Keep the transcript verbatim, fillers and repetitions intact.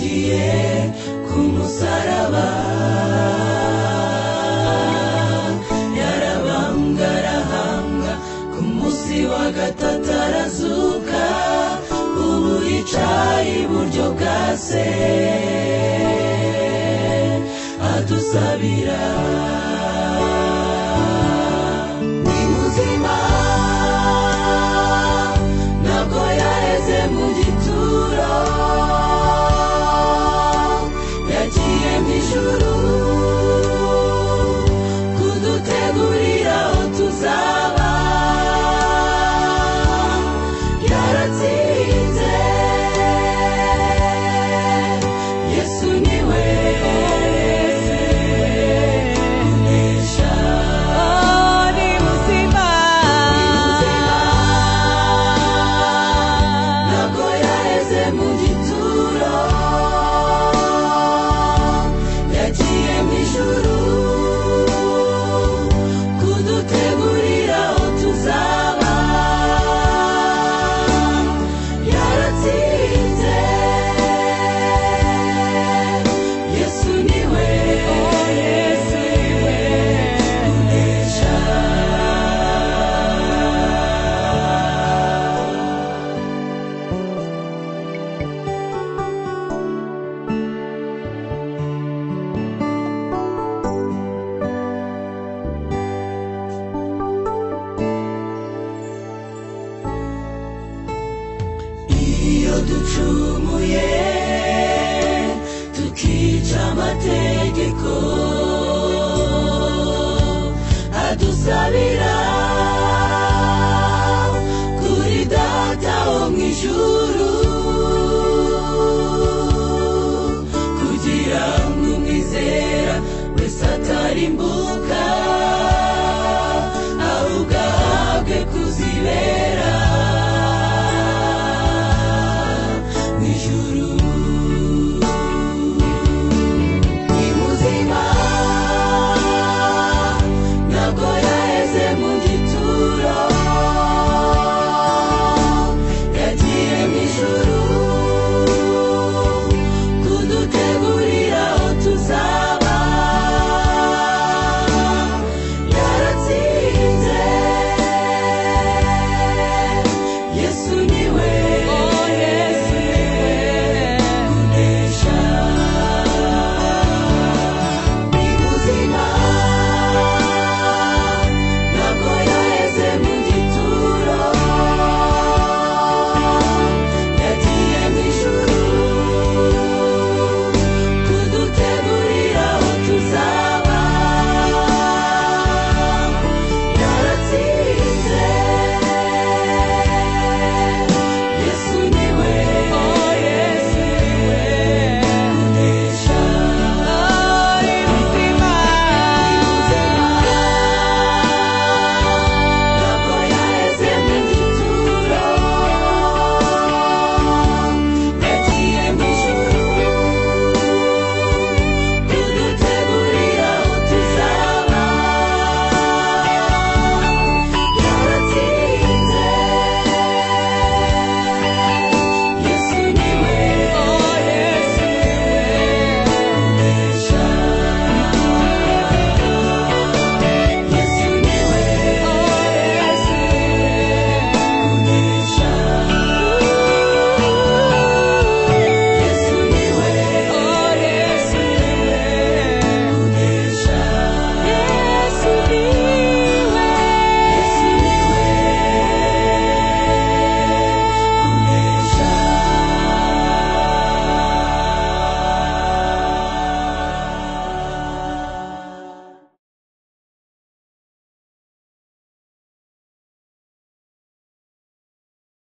yapfiriye ku musaraba, yarabambwa arahambwa, ku munsi wa gatatu arazuka, ubu yicaye iburyo bwa se adusabira. Ni muzima, ntabwo yaheze mu gituro, yagiye mu ijuru kudutegurira aho tuzaba, yaratsinze. Yesu niwe unesha. Oh, ni muzima, ntabwo yaheze mu gituro, yagiye mu ijuru kudutegurira aho tuzaba, yaratsinze. Yesu niwe unesha. Iyo ducumuye tukica amategeko, adusabira kuri Data wo mu ijuru, kugira ngo umwizera wese atarimbuka, ahubwo ahabwe kuzibera mu ijuru.